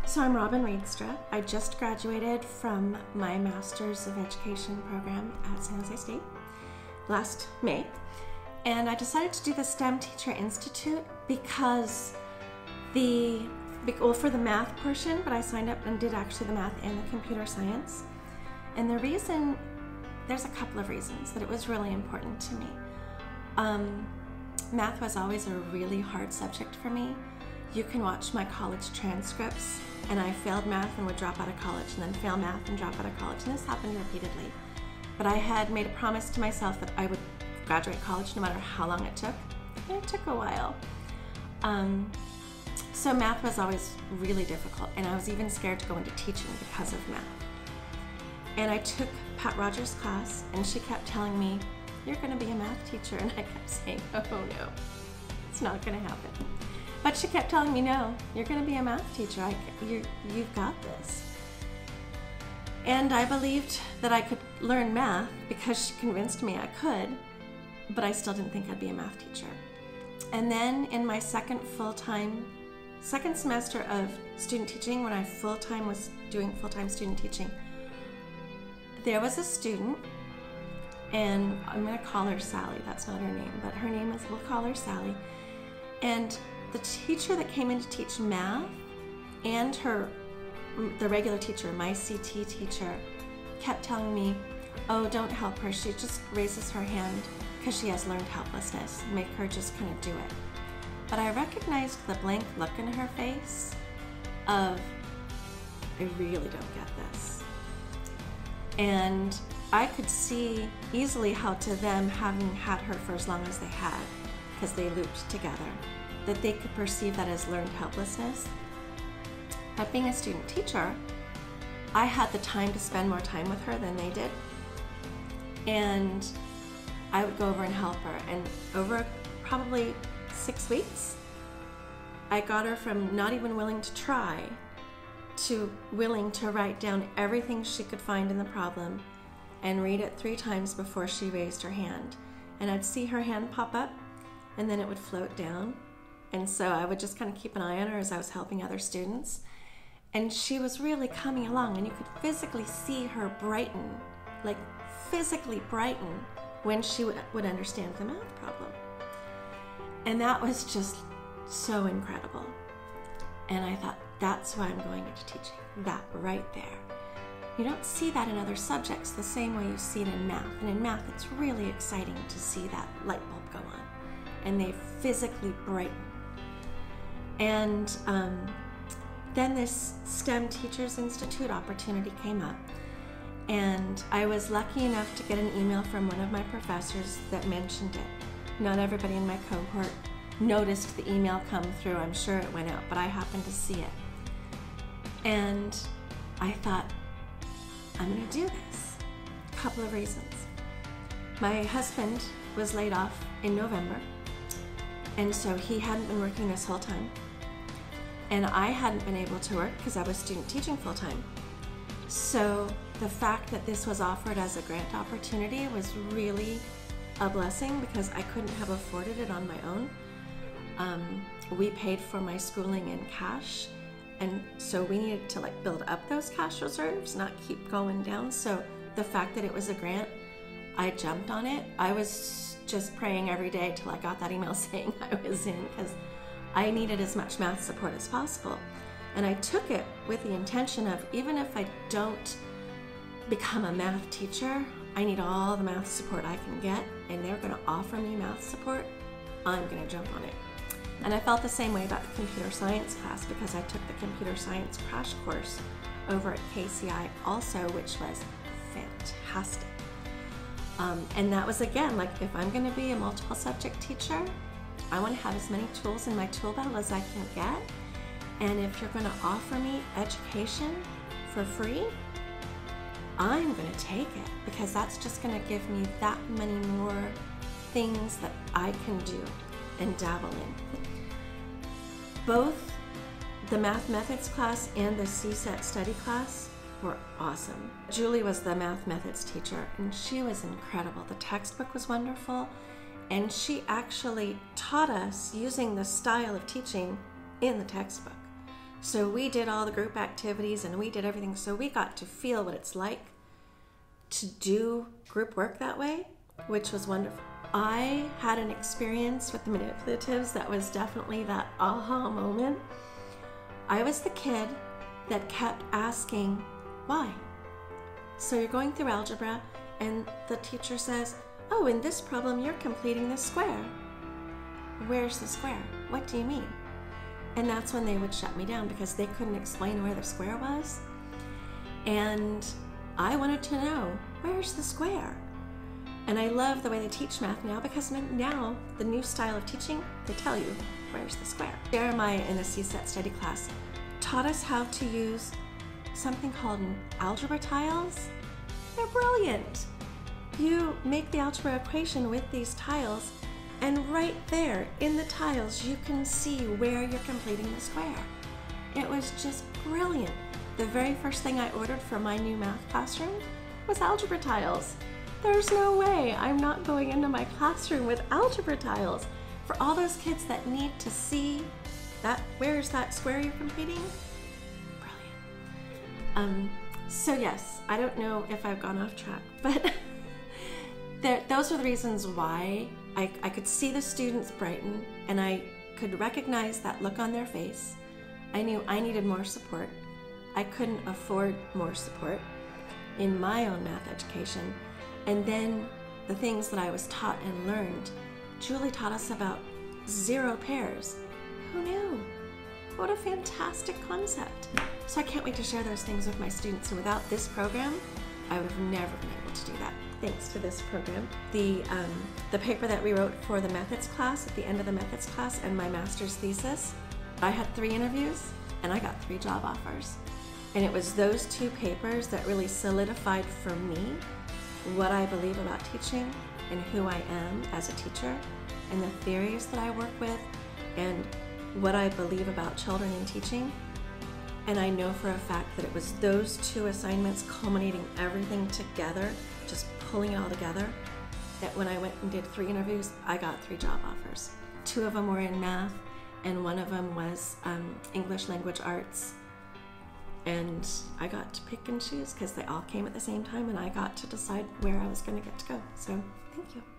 So I'm Robyn Riedstra. I just graduated from my Master's of Education program at San Jose State last May. And I decided to do the STEM Teacher Institute because for the math portion, but I signed up and did actually the math and the computer science. And the reason, there's a couple of reasons that it was really important to me. Math was always a really hard subject for me. You can watch my college transcripts, and I failed math and would drop out of college, and then fail math and drop out of college, and this happened repeatedly. But I had made a promise to myself that I would graduate college no matter how long it took, and it took a while. So math was always really difficult, and I was even scared to go into teaching because of math. And I took Pat Rogers' class, and she kept telling me, "You're going to be a math teacher," and I kept saying, "Oh no, it's not going to happen." But she kept telling me, "No, you're going to be a math teacher. You've got this." And I believed that I could learn math because she convinced me I could, but I still didn't think I'd be a math teacher. And then in my second semester of student teaching, when I was doing full-time student teaching, there was a student, and I'm going to call her Sally. That's not her name, but her name is, we'll call her Sally. And the teacher that came in to teach math and the regular teacher, my CT teacher, kept telling me, "Oh, don't help her. She just raises her hand because she has learned helplessness. Make her just kind of do it." But I recognized the blank look in her face of, "I really don't get this." And I could see easily how, to them, having had her for as long as they had, because they looped together, that they could perceive that as learned helplessness. But being a student teacher, I had the time to spend more time with her than they did. And I would go over and help her. And over probably 6 weeks, I got her from not even willing to try to willing to write down everything she could find in the problem and read it 3 times before she raised her hand. And I'd see her hand pop up, and then it would float down. And so I would just kind of keep an eye on her as I was helping other students. And she was really coming along, and you could physically see her brighten, like physically brighten, when she would understand the math problem. And that was just so incredible. And I thought, that's why I'm going into teaching, that right there. You don't see that in other subjects the same way you see it in math. And in math, it's really exciting to see that light bulb go on, and they physically brighten. And then this STEM Teachers Institute opportunity came up, and I was lucky enough to get an email from one of my professors that mentioned it. Not everybody in my cohort noticed the email come through. I'm sure it went out, but I happened to see it. And I thought, I'm going to do this. A couple of reasons. My husband was laid off in November, and so he hadn't been working this whole time. And I hadn't been able to work because I was student teaching full-time. So the fact that this was offered as a grant opportunity was really a blessing, because I couldn't have afforded it on my own. We paid for my schooling in cash, and so we needed to build up those cash reserves, not keep going down. So the fact that it was a grant, I jumped on it. I was just praying every day till I got that email saying I was in, because I needed as much math support as possible. And I took it with the intention of, even if I don't become a math teacher, I need all the math support I can get, and they're going to offer me math support, I'm going to jump on it. And I felt the same way about the computer science class, because I took the computer science crash course over at KCI also, which was fantastic. And that was, again, if I'm going to be a multiple subject teacher, I want to have as many tools in my tool belt as I can get. And if you're going to offer me education for free, I'm going to take it, because that's just going to give me that many more things that I can do and dabble in. Both the math methods class and the CSET study class were awesome. Julie was the math methods teacher, and she was incredible. The textbook was wonderful, and she actually taught us using the style of teaching in the textbook. So we did all the group activities and we did everything. So we got to feel what it's like to do group work that way, which was wonderful. I had an experience with the manipulatives that was definitely that aha moment. I was the kid that kept asking, why? So you're going through algebra and the teacher says, oh, in this problem you're completing this square. Where's the square? What do you mean? And that's when they would shut me down because they couldn't explain where the square was. And I wanted to know, where's the square? And I love the way they teach math now because now the new style of teaching, they tell you, where's the square? Jeremiah in the CSET study class taught us how to use something called algebra tiles. They're brilliant. You make the algebra equation with these tiles, and right there in the tiles you can see where you're completing the square. It was just brilliant. The very first thing I ordered for my new math classroom was algebra tiles. There's no way I'm not going into my classroom with algebra tiles. For all those kids that need to see that, where's that square you're completing? Brilliant. So yes, I don't know if I've gone off track, but those are the reasons why I could see the students brighten and I could recognize that look on their face. I knew I needed more support. I couldn't afford more support in my own math education. And then the things that I was taught and learned. Julie taught us about 0 pairs. Who knew? What a fantastic concept. So I can't wait to share those things with my students. And without this program, I would have never been able to do that. Thanks to this program. The paper that we wrote for the methods class, at the end of the methods class, and my master's thesis, I had 3 interviews and I got 3 job offers. And it was those 2 papers that really solidified for me what I believe about teaching and who I am as a teacher and the theories that I work with and what I believe about children and teaching. And I know for a fact that it was those 2 assignments culminating everything together, just pulling it all together, that when I went and did 3 interviews, I got 3 job offers. 2 of them were in math and 1 of them was English language arts. And I got to pick and choose because they all came at the same time and I got to decide where I was going to get to go. So thank you.